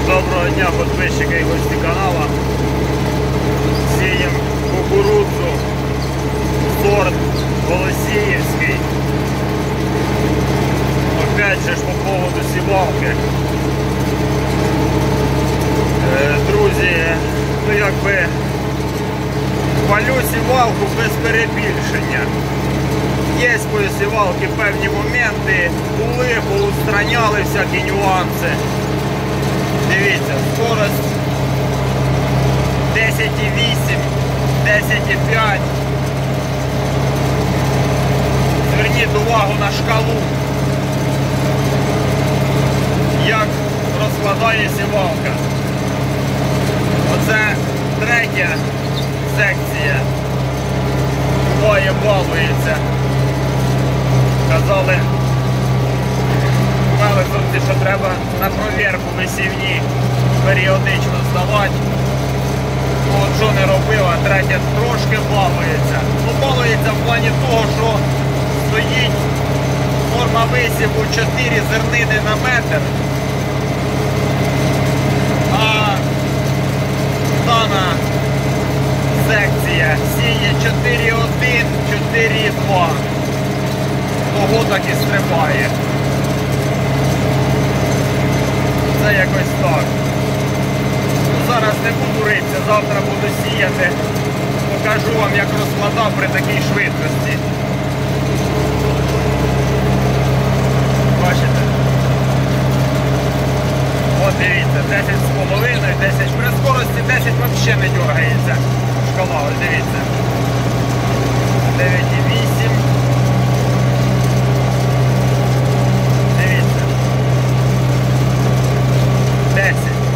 Доброго дня, підписчики і гості каналу. Сіємо кукурудзу, сорт Голосіївський. Опять же по поводу сівалки. Друзі, ну якби хвалю сівалку без перебільшення. Є по сівалки певні моменти, були, поустраняли всякі нюанси. Дивіться, скорость 10,8, 10,5. Зверніть увагу на шкалу, як розкладає сівалка. Оце третя секція. Буває, балується. Казали великонці, що треба на провірку висівні періодично здавати. Ну, от що не робила, третя трошки балується. Ну, балується в плані того, що стоїть норма висіву 4 зернини на метр. А дана секція сіє 4,1, 4,2. Того так і стрибає. Це якось так. Ну, зараз не буду ритися, завтра буду сіяти. Покажу вам, як розкладав при такій швидкості. Бачите? От дивіться, 10,5, 10. При скорості 10 взагалі не дергається. Шкала, ось дивіться. 9,8. Дивіться. 10.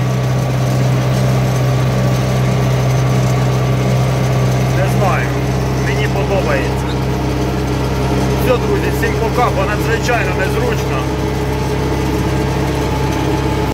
Не знаю. Мені подобається. Все, друзі, всім пока, бо надзвичайно незручно.